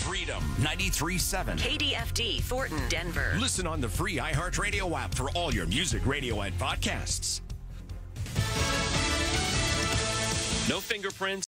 Freedom 93.7. KDFD, Thornton, Denver. Listen on the free iHeartRadio app for all your music, radio, and podcasts. No fingerprints.